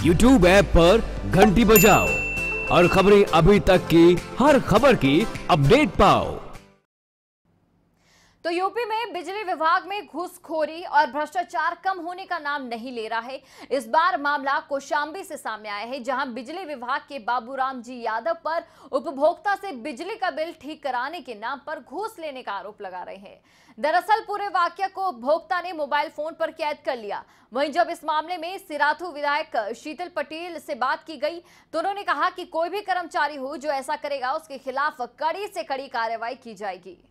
YouTube app पर घंटी बजाओ और खबरें अभी तक की हर खबर की अपडेट पाओ। तो यूपी में बिजली विभाग में घूसखोरी और भ्रष्टाचार कम होने का नाम नहीं ले रहा है। इस बार मामला कौशाम्बी से सामने आया है, जहां बिजली विभाग के बाबूराम जी यादव पर उपभोक्ता से बिजली का बिल ठीक कराने के नाम पर घूस लेने का आरोप लगा रहे हैं। दरअसल पूरे वाकया को उपभोक्ता ने मोबाइल फोन पर कैद कर लिया। वहीं जब इस मामले में सिराथू विधायक शीतल पटेल से बात की गई तो उन्होंने कहा कि कोई भी कर्मचारी हो जो ऐसा करेगा उसके खिलाफ कड़ी से कड़ी कार्रवाई की जाएगी।